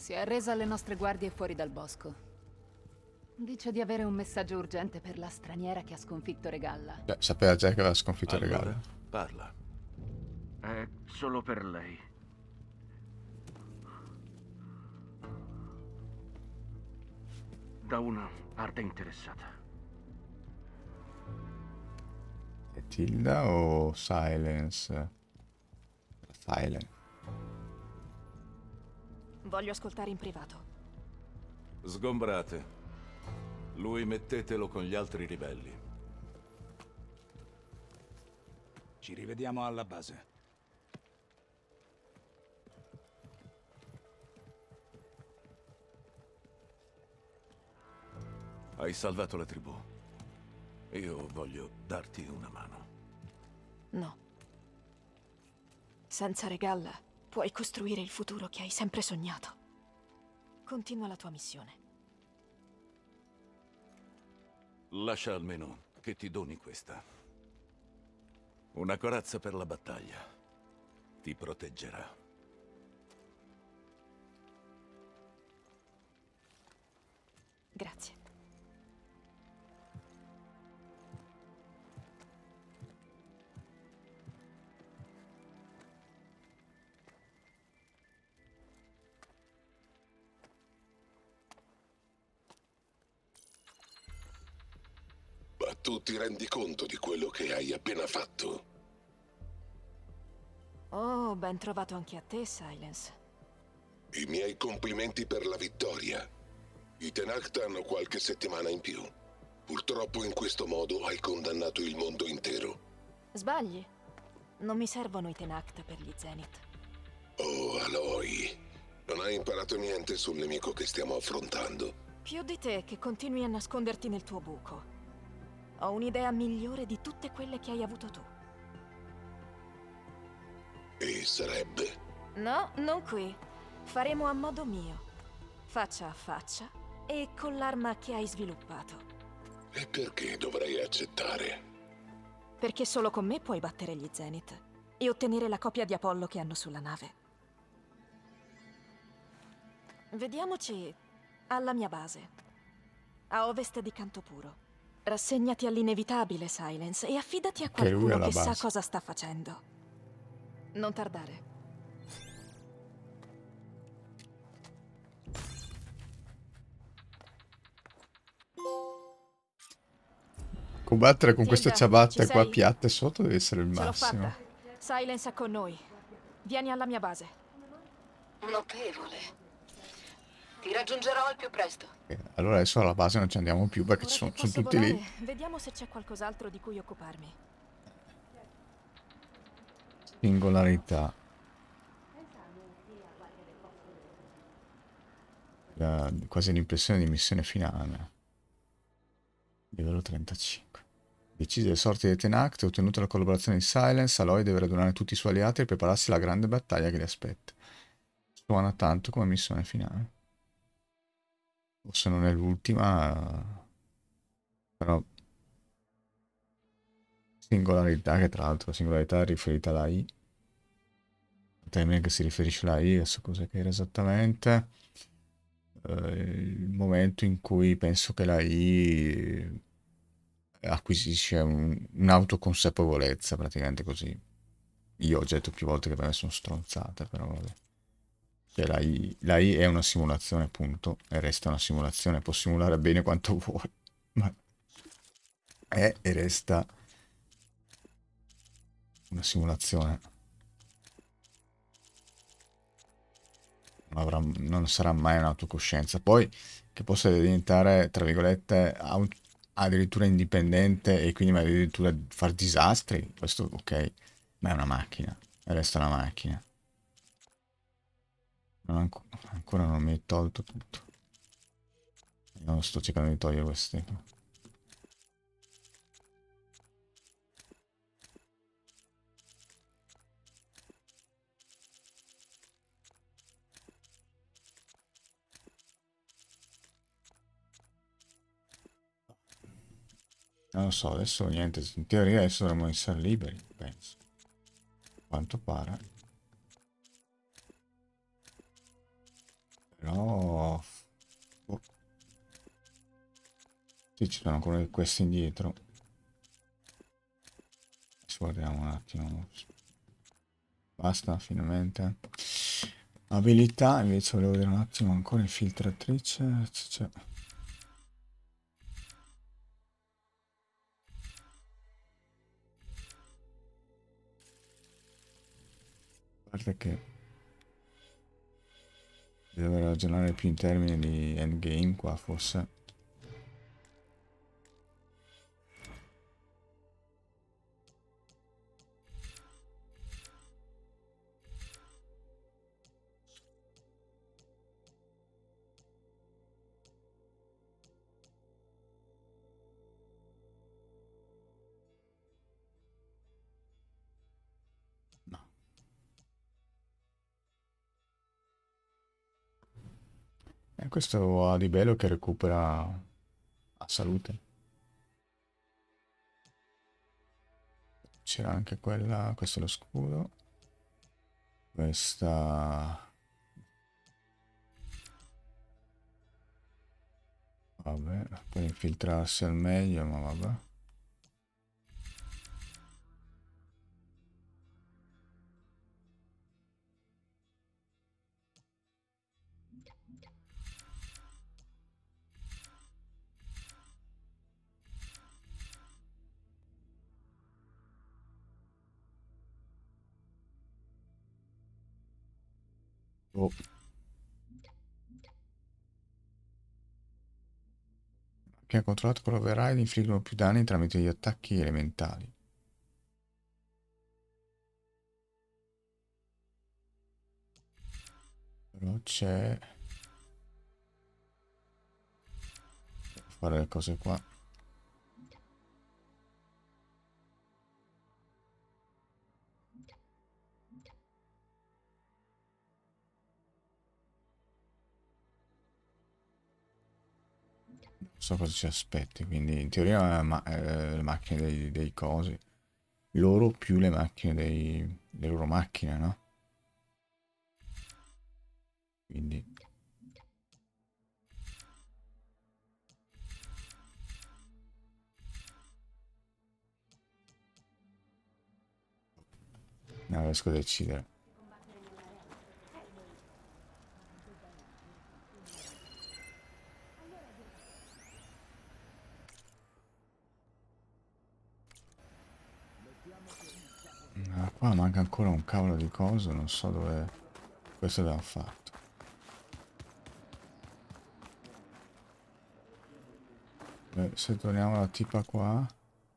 Si è arresa alle nostre guardie fuori dal bosco. Dice di avere un messaggio urgente per la straniera che ha sconfitto Regalla. Cioè, sapeva già che aveva sconfitto il Allora, regalo. parla. È solo per lei. Da una arte interessata. È Tilda o Silence? Silence. Voglio ascoltare in privato. Sgombrate. Lui mettetelo con gli altri ribelli. Ci rivediamo alla base. Hai salvato la tribù. Io voglio darti una mano. No. Senza Regalla puoi costruire il futuro che hai sempre sognato. Continua la tua missione. Lascia almeno che ti doni questa. Una corazza per la battaglia. Ti proteggerà. Grazie. Ma tu ti rendi conto di quello che hai appena fatto? Oh, ben trovato anche a te, Silence. I miei complimenti per la vittoria. I Tenakth hanno qualche settimana in più. Purtroppo in questo modo hai condannato il mondo intero. Sbagli. Non mi servono i Tenakth per gli Zenith. Oh, Aloy. Non hai imparato niente sul nemico che stiamo affrontando. Più di te che continui a nasconderti nel tuo buco. Ho un'idea migliore di tutte quelle che hai avuto tu. E sarebbe? No, non qui. Faremo a modo mio. Faccia a faccia e con l'arma che hai sviluppato. E perché dovrei accettare? Perché solo con me puoi battere gli Zenith e ottenere la copia di Apollo che hanno sulla nave. Vediamoci alla mia base, a ovest di Cantopuro. Rassegnati all'inevitabile, Silence, e affidati a Che lui qualcuno alla che sa base. cosa sta facendo. Non tardare. Combattere con queste Tilda, ciabatte ci qua sei? piatte sotto deve essere il Ce l'ho massimo. fatta. Silence è con noi. Vieni alla mia base. Notevole. Ti raggiungerò al più presto. Allora adesso alla base non ci andiamo più perché Ora sono che posso tutti volare, lì. vediamo se c'è qualcos'altro di cui occuparmi. Singolarità. Quasi l'impressione di missione finale. Livello 35. Decise le sorti dei Tenakth e ottenuta la collaborazione di Silence, Aloy deve radunare tutti i suoi alleati e prepararsi alla grande battaglia che li aspetta. Suona tanto come missione finale. O se non è l'ultima, però singolarità, che tra l'altro la singolarità è riferita alla I. Il termine che si riferisce alla I, adesso cosa che era esattamente. Il momento in cui penso che la I acquisisce un'autoconsapevolezza, praticamente così. Io ho detto più volte che per me sono stronzate, però vabbè. Cioè la I è una simulazione, appunto, e resta una simulazione, può simulare bene quanto vuoi, ma è e resta una simulazione. Non sarà mai un'autocoscienza. Poi che possa diventare, tra virgolette, addirittura indipendente e quindi addirittura far disastri, questo ok, ma è una macchina, e resta una macchina. Ancora non mi hai tolto tutto. Non sto cercando di togliere questi. Non lo so, adesso niente, in teoria adesso dovremmo essere liberi, penso. A quanto pare. Però... boh. Sì, ci sono ancora questi indietro. Ci guardiamo un attimo. Basta, finalmente. Abilità, invece volevo vedere un attimo ancora infiltratrice. Guarda che devo ragionare più in termini di endgame qua, forse. No. E questo ha di bello che recupera a salute. C'era anche quella, questo è lo scudo. Questa... vabbè, per infiltrarsi al meglio, ma vabbè. Oh. Che ha controllato per override infliggono più danni tramite gli attacchi elementali. Però c'è... devo fare le cose qua. Non so cosa ci aspetti, quindi in teoria le macchine dei cosi. Loro più le macchine le loro macchine, no? Quindi... non riesco a decidere. Ah, qua manca ancora un cavolo di coso, non so dove... questo abbiamo fatto. Se torniamo alla tipa qua...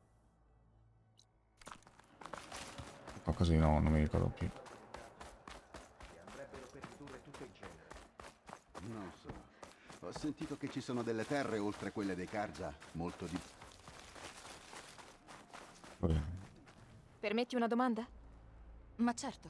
qualcosa di no, non mi ricordo più. Non so. Ho sentito che ci sono delle terre oltre quelle dei Karja, molto di... Permetti una domanda? Ma certo.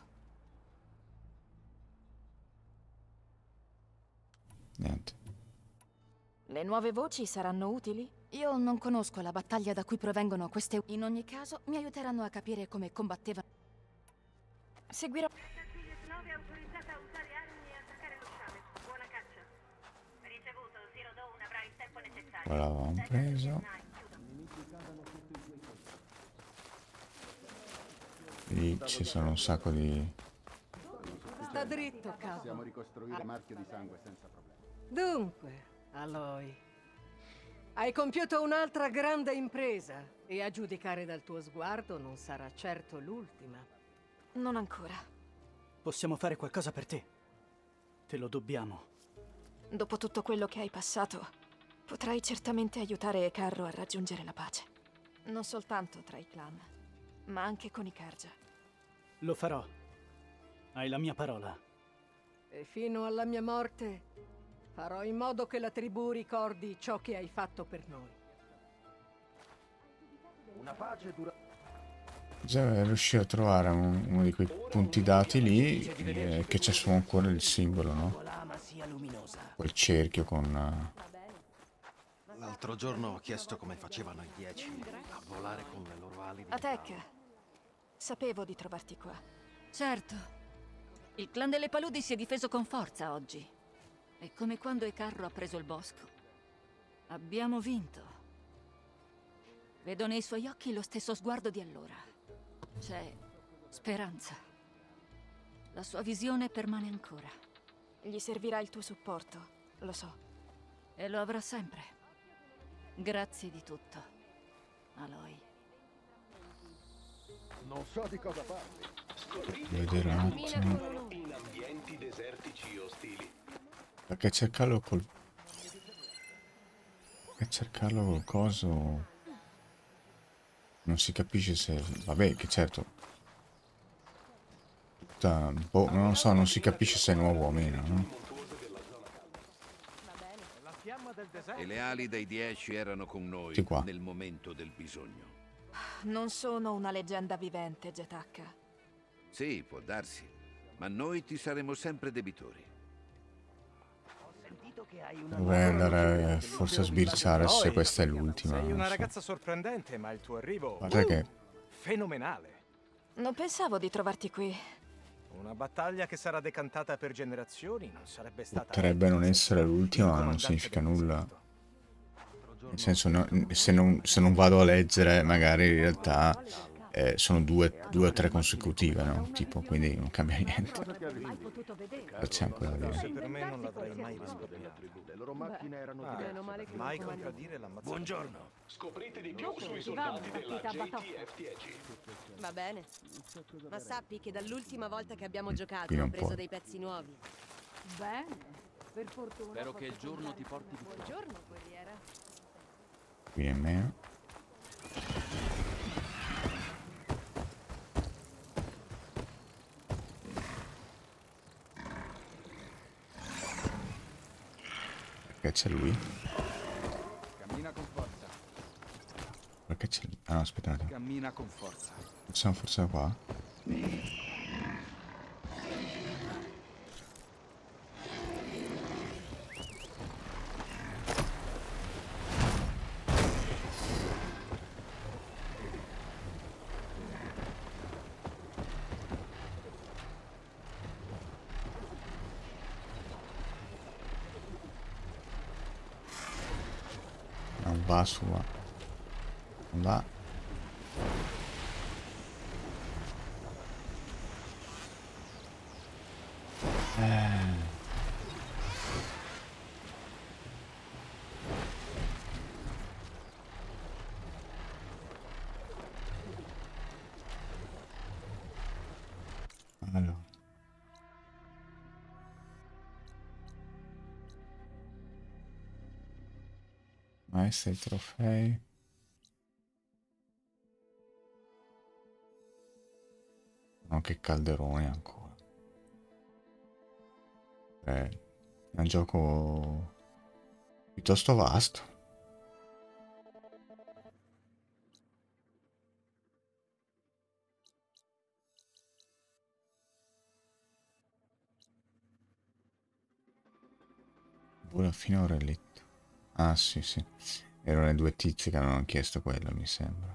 Niente. Le nuove voci saranno utili? Io non conosco la battaglia da cui provengono queste... In ogni caso, mi aiuteranno a capire come combattevano. Seguirò. Nove autorizzata a usare armi e attaccare lo sciame. Buona caccia. Ricevuto, Zero Dawn avrà il tempo necessario. Qua l'avevamo preso. Lì ci sono un sacco di... Sta dritto, capo. Possiamo ricostruire marchio di sangue senza problemi. Dunque, Aloy, hai compiuto un'altra grande impresa e a giudicare dal tuo sguardo non sarà certo l'ultima. Non ancora. Possiamo fare qualcosa per te. Te lo dobbiamo. Dopo tutto quello che hai passato, potrai certamente aiutare Ekarro a raggiungere la pace. Non soltanto tra i clan, ma anche con i Karja. Lo farò. Hai la mia parola. E fino alla mia morte farò in modo che la tribù ricordi ciò che hai fatto per noi. Una pace dura... Bisogna riuscire a trovare uno di quei punti dati lì che c'è su ancora il simbolo, no? Quel cerchio con... L'altro giorno ho chiesto come facevano i 10 a volare con le loro ali di Atek, sapevo di trovarti qua. Certo. Il clan delle paludi si è difeso con forza oggi. È come quando Ekarro ha preso il bosco. Abbiamo vinto. Vedo nei suoi occhi lo stesso sguardo di allora. C'è speranza. La sua visione permane ancora. Gli servirà il tuo supporto, lo so. E lo avrà sempre. Grazie di tutto, Aloy. Non so di cosa parli. Vedere un attimo. In ambienti desertici ostili. Perché cercarlo col... Perché cercarlo col coso... Non si capisce se... Vabbè, che certo... Boh, non lo so, non si capisce se è nuovo o meno, no? E le ali dei 10 erano con noi Sì, qua. nel momento del bisogno. Non sono una leggenda vivente, Jetaka. Sì, può darsi, ma noi ti saremo sempre debitori. Dovrei andare forse a sbirciare se questa è l'ultima. Sei non una so. ragazza sorprendente, ma il tuo arrivo... Guarda che... Fenomenale. Non pensavo di trovarti qui. Una battaglia che sarà decantata per generazioni non sarebbe stata... Potrebbe non essere l'ultima, ma non significa nulla. Nel senso, se non vado a leggere, magari in realtà sono due o tre consecutive, no? Tipo, quindi non cambia niente. C'è ancora da Forse dire. per me non l'avrei mai risparmiato. Le loro macchine erano diverse. Mai contraddire l'ammazzata. Buongiorno. Scoprite di più sui soldati della JTF-10. Va bene. Ma sappi che dall'ultima volta che abbiamo giocato Qui ho non preso può. dei pezzi nuovi. Bene, per fortuna. Spero che il giorno ti porti di Buongiorno, guerriera. Qui è meno. Perché c'è lui? Cammina con forza. Perché c'è lui? Ah no, aspettate. Cammina con forza. Possiamo forse da qua? Non va su, va. Non va. Allora. Maestra i trofei. No, che calderone ancora. È un gioco piuttosto vasto. Vola fino a un relitto. Ah, sì, sì. Erano le due tizie che avevano chiesto quello, mi sembra.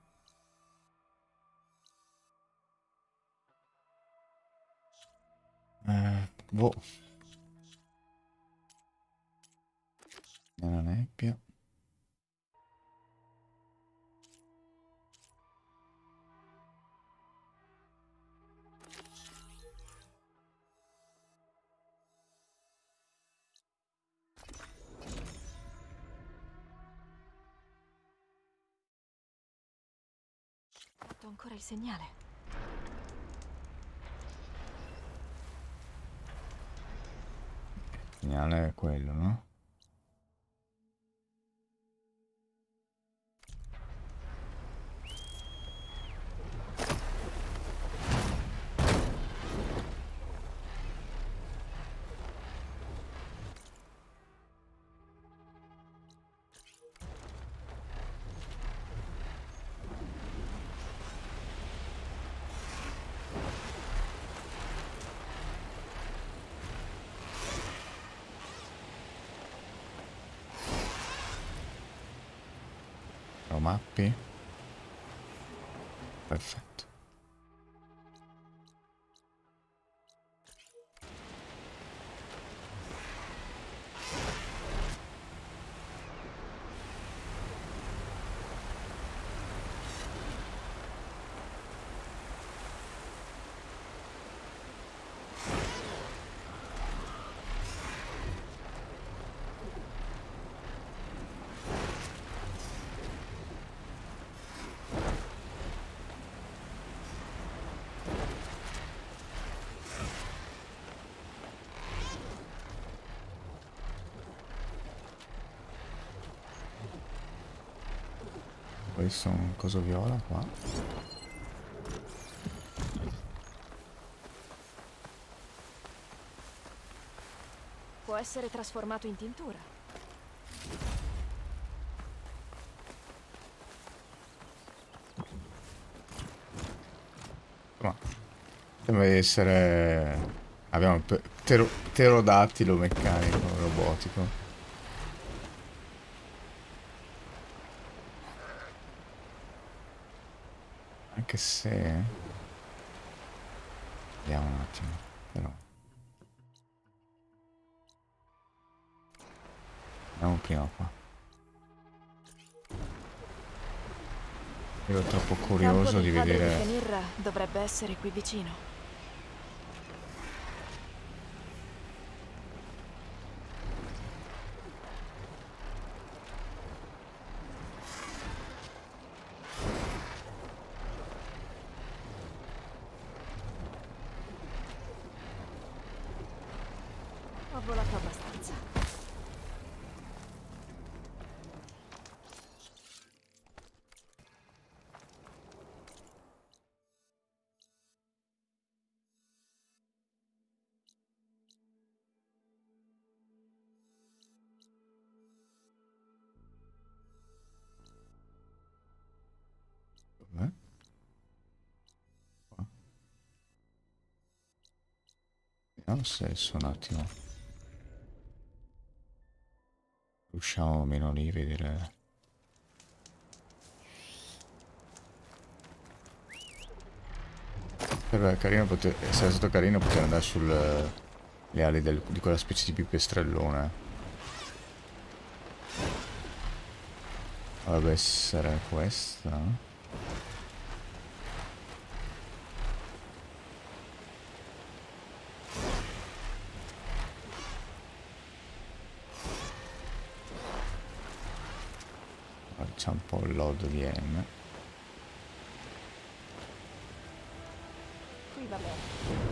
Boh. Nella nebbia. Ho fatto ancora il segnale. Il segnale è quello, no? Mappi. Perfetto. Questo è un coso viola qua. Può essere trasformato in tintura. Ma sembra di essere... Abbiamo un pterodattilo meccanico, robotico. Anche se... Vediamo un attimo, però... Andiamo prima qua. Io ero troppo curioso di vedere... Il Fenrir dovrebbe essere qui vicino. Ho volato abbastanza. Dov'è? Qua. Vediamo se adesso un attimo riusciamo almeno lì a vedere. Sarebbe carino sarebbe stato carino poter andare sulle ali di quella specie di pipistrellone. Dovrebbe essere questa. C'è un po' il load di M. Qui va bene.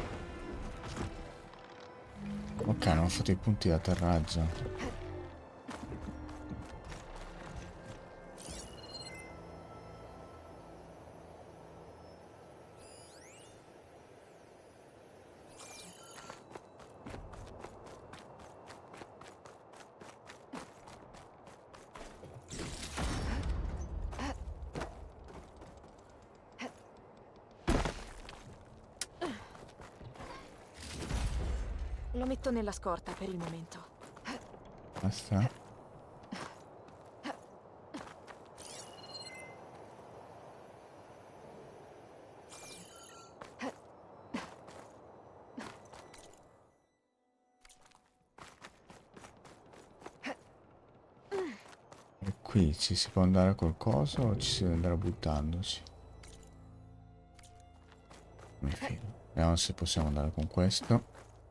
Ok, hanno fatto i punti di atterraggio. Lo metto nella scorta per il momento. Basta. E qui ci si può andare col coso o ci si deve andare buttandosi? Vediamo se possiamo andare con questo.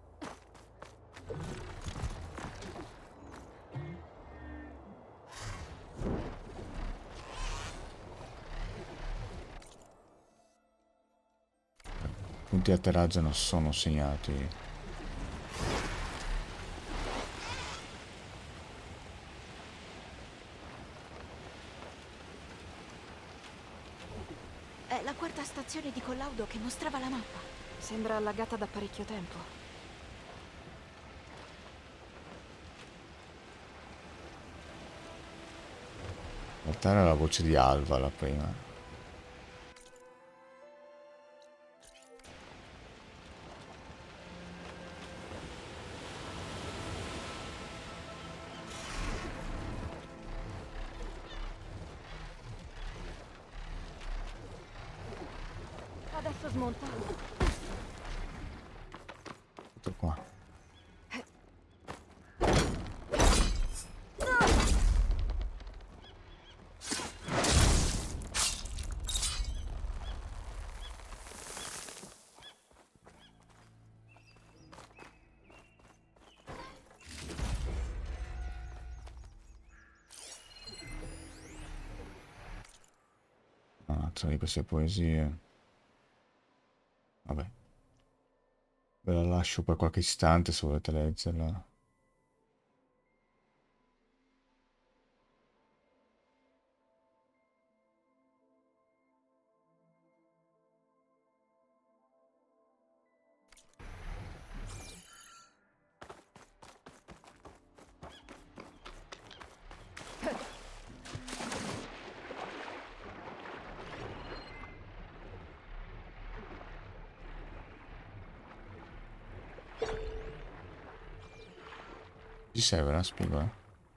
I punti di atterraggio non sono segnati. È la quarta stazione di collaudo che mostrava la mappa. Sembra allagata da parecchio tempo. In realtà era la voce di Alva la prima. Adesso smonta. Tutto qua. Un'altra di queste poesie. Vabbè. Ve la lascio per qualche istante se volete leggerla. Ci serve la spigola?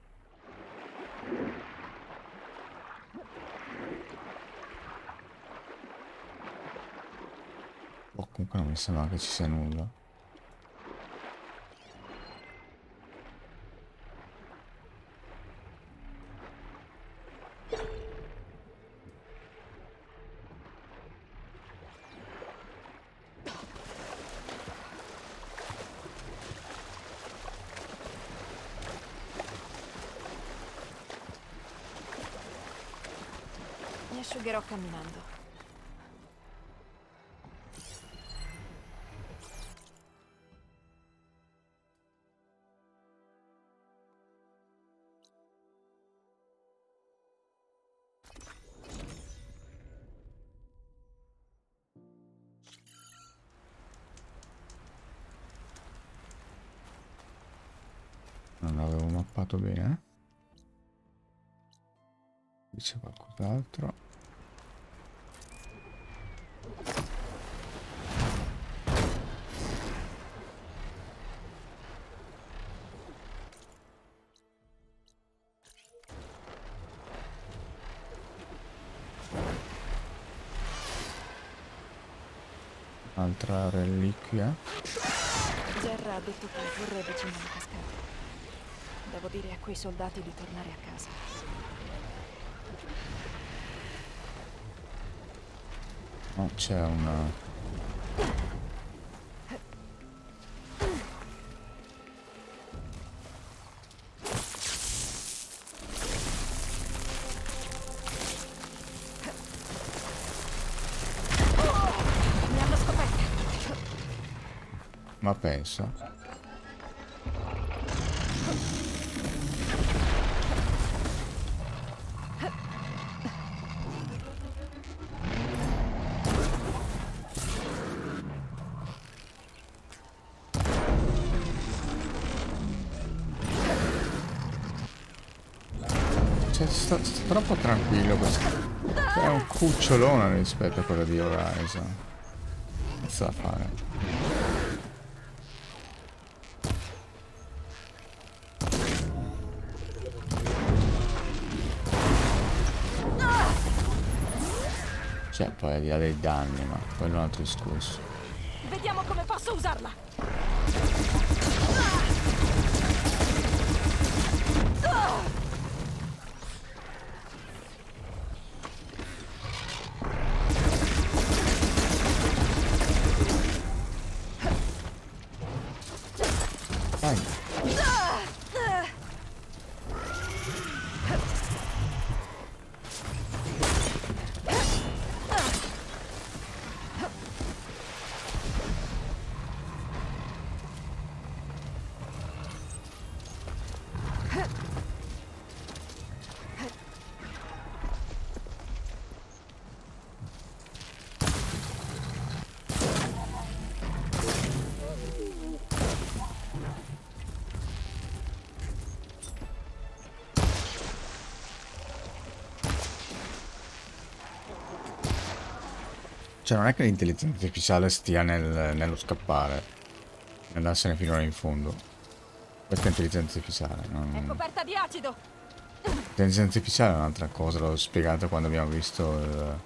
Oh, comunque non mi sembra che ci sia nulla. Mi asciugherò camminando. Non l'avevo mappato bene. Qui c'è qualcos'altro. Altra reliquia. Gerra ha detto che il burro è vicino alla cascata. Devo dire a quei soldati di tornare a casa. No, c'è una... Mi hanno scoperto. Ma penso. Sta troppo tranquillo questo. È un cucciolone rispetto a quello di Horizon. Non sa fare. Cioè, poi al di là dei danni, ma quello è un altro discorso. Vediamo come posso usarla. Cioè, non è che l'intelligenza artificiale stia nello scappare, nell'andarsene fino in fondo. Questa è intelligenza artificiale. È coperta di acido. L'intelligenza artificiale è un'altra cosa, l'ho spiegato quando abbiamo visto il...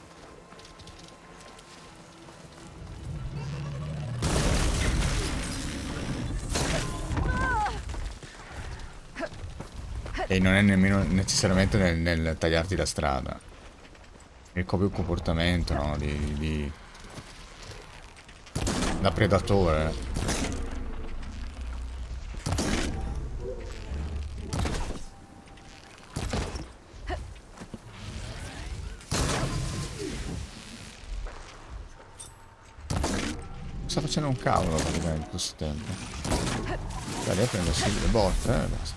E non è nemmeno necessariamente nel tagliarti la strada. È proprio il comportamento, no? Da predatore. Sta facendo un cavolo praticamente in questo tempo. Dai, devo prendersi le botte, basta.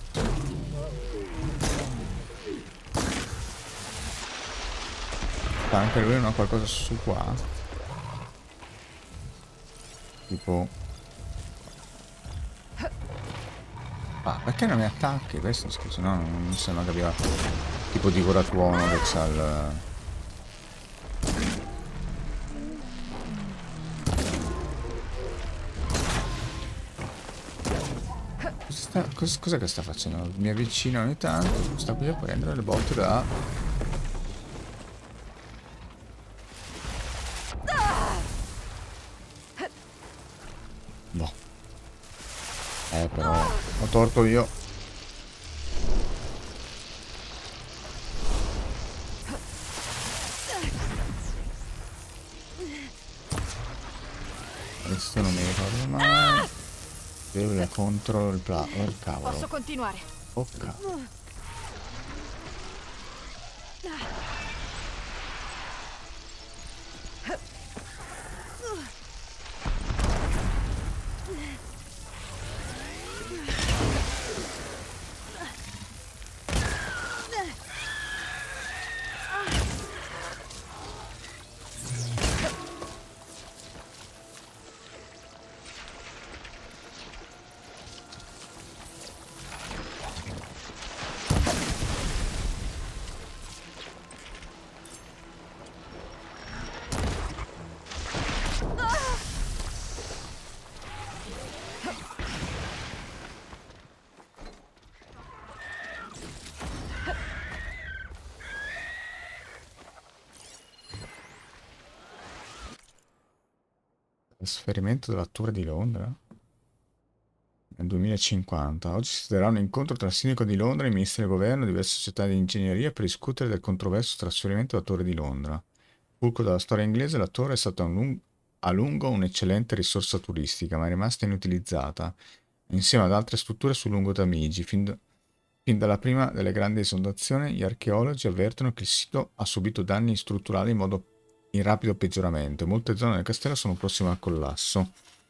Anche lui non ha qualcosa su qua. Tipo... Ah, perché non mi attacchi? Questo scusa, no, non mi sembra che abbia tipo divoratuono che c'ha il... Cosa Cos'è che sta facendo? Mi avvicina ogni tanto, sta qui a prendere le botte da... Boh. Però ho torto io. Questo non mi ricordo mai. Deve contro il cavolo. Posso continuare. Oh cavolo. Trasferimento della Torre di Londra nel 2050. Oggi si terrà un incontro tra il sindaco di Londra, i ministri del governo e diverse società di ingegneria per discutere del controverso trasferimento della Torre di Londra. Fulcro della storia inglese, la torre è stata a lungo un'eccellente risorsa turistica, ma è rimasta inutilizzata, insieme ad altre strutture sul lungo Tamigi. Fin dalla prima delle grandi esondazioni, gli archeologi avvertono che il sito ha subito danni strutturali in rapido peggioramento e molte zone del castello sono prossime al collasso.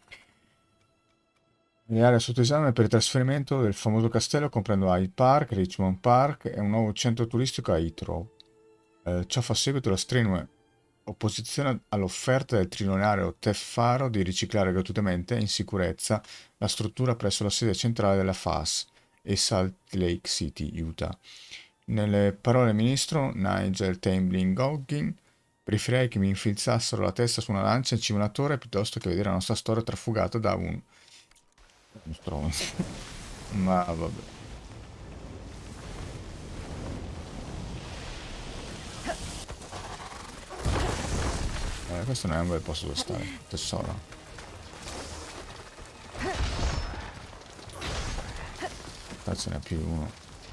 Le aree sotto esame per il trasferimento del famoso castello comprendo Hyde Park, Richmond Park e un nuovo centro turistico a Heathrow. Ciò fa seguito alla strenua opposizione all'offerta del trilionario Teffaro di riciclare gratuitamente e in sicurezza la struttura presso la sede centrale della FAS e Salt Lake City, Utah. Nelle parole del ministro Nigel Tamblyn-Goggin, preferirei che mi infilzassero la testa su una lancia in cima a una torre piuttosto che vedere la nostra storia trafugata da un stronzo. Ma vabbè. Questo non è un bel posto dove stare, tesoro. Qua ce n'è più uno.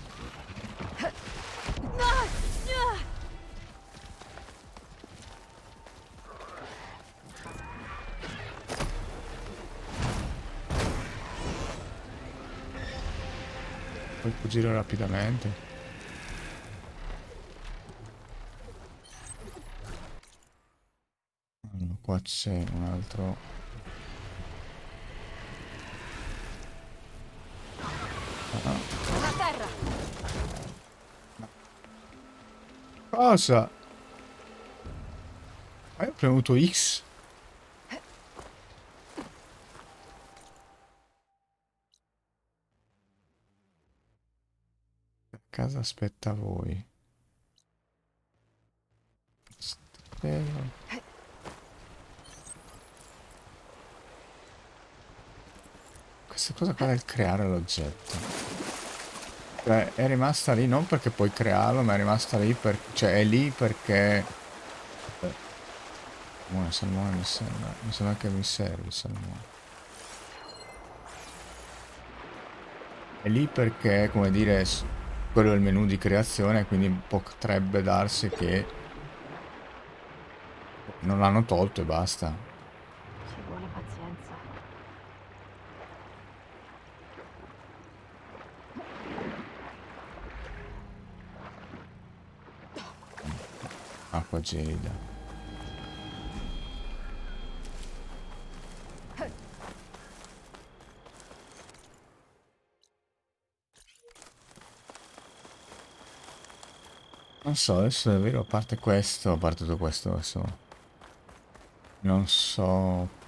Puoi fuggire rapidamente. Allora, qua c'è un altro. La terra. Cosa? Hai premuto X? Casa aspetta voi. Questa cosa qua del creare l'oggetto. Cioè, è rimasta lì non perché puoi crearlo, ma è rimasta lì per... Cioè, è lì perché... Buono, salmone mi sembra. Mi sembra che mi serve il salmone. È lì perché, come dire, quello è il menu di creazione, quindi potrebbe darsi che non l'hanno tolto e basta. Ci vuole pazienza. Acqua gelida. Non so, adesso è vero, a parte questo, a parte tutto questo, adesso non so